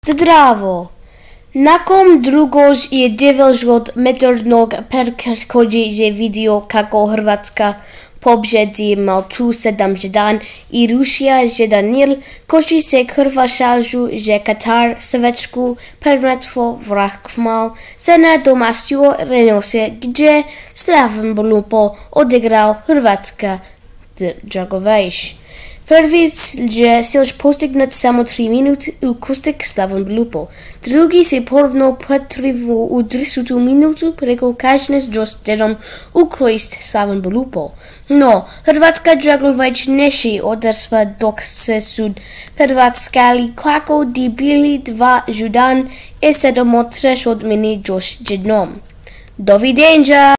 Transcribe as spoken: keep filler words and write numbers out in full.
Zdravo! Nakon drugog i devetog metrnog preskočenja video kako Hrvatska pobjedi Maltu sedam jedan i Rusija jedan nula, koji se hvalažu, že Katar svjetsko prvenstvo vrhmal se na domaćem prenosu, gdje Slaven Belupo odigrao Hrvatska Dragović. Prvi je Silj postignut samo tri minuty u kostek Slaven Belupo. Drugi se ponovno potrivio u tridesetu minutu preko kazne s dostedom u korist Slaven Belupo. No, Hrvatska Dragović neće odrstva dok se sud prvatskali kako di bili dva jedan i sedam od trećeg mini još jednom. Doviđenja!